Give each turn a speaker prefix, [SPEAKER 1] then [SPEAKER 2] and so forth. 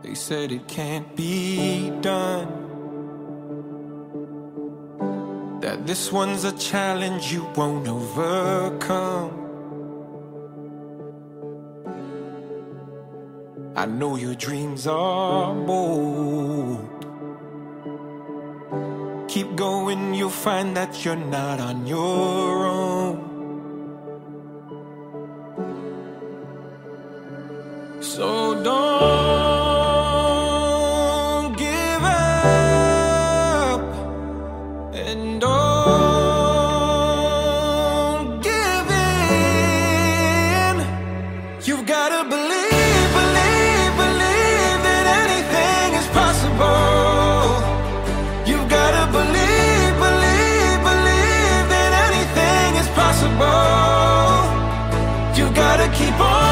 [SPEAKER 1] They said it can't be done, that this one's a challenge you won't overcome. I know your dreams are bold. Keep going, you'll find that you're not on your own. So don't give up, and don't give in. You've gotta believe, believe, believe that anything is possible. You've gotta believe, believe, believe that anything is possible. You gotta keep on